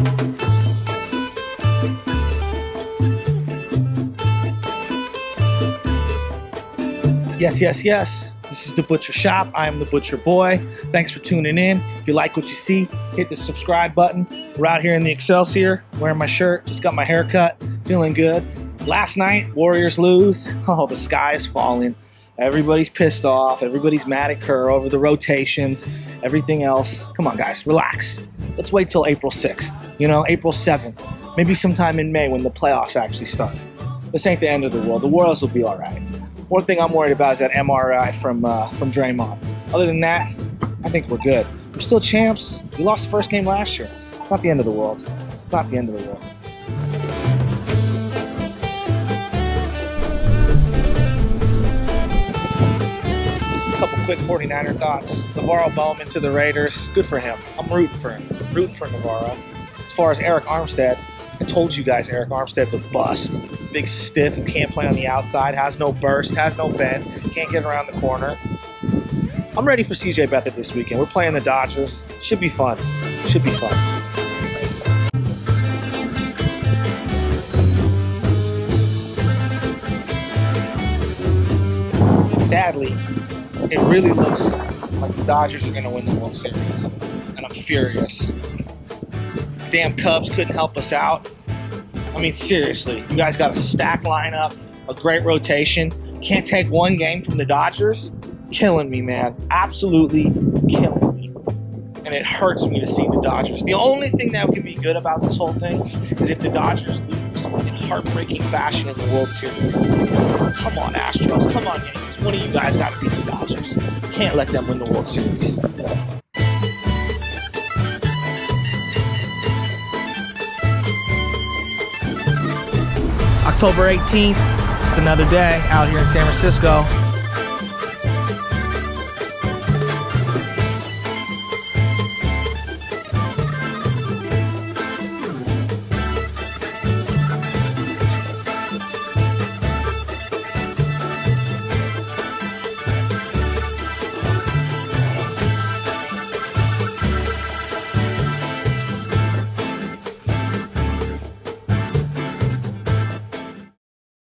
Yes, yes, yes. This is The Butcher Shop. I am The Butcher Boy. Thanks for tuning in. If you like what you see, hit the subscribe button. We're out here in the Excelsior, wearing my shirt, just got my hair cut, feeling good. Last night, Warriors lose. Oh, the sky is falling. Everybody's pissed off. Everybody's mad at Kerr over the rotations, everything else. Come on, guys, relax. Let's wait till April 6th, you know, April 7th, maybe sometime in May when the playoffs actually start. This ain't the end of the world. The Royals will be all right. One thing I'm worried about is that MRI from Draymond. Other than that, I think we're good. We're still champs. We lost the first game last year. It's not the end of the world. It's not the end of the world. A couple quick 49er thoughts. NaVorro Bowman to the Raiders. Good for him. I'm rooting for him. Rooting for NaVorro. As far as Arik Armstead, I told you guys Arik Armstead's a bust. Big stiff who can't play on the outside, has no burst, has no bend, can't get around the corner. I'm ready for CJ Beathard this weekend. We're playing the Dodgers. Should be fun. Should be fun. Sadly, it really looks like the Dodgers are going to win the World Series. And I'm furious. Damn Cubs couldn't help us out. I mean, seriously, you guys got a stacked lineup, a great rotation. Can't take one game from the Dodgers? Killing me, man. Absolutely killing me. And it hurts me to see the Dodgers. The only thing that can be good about this whole thing is if the Dodgers lose in heartbreaking fashion in the World Series. Come on, Astros. Come on, Yankees. One of you guys got to beat the Dodgers. Can't let them win the World Series. October 18th, just another day out here in San Francisco.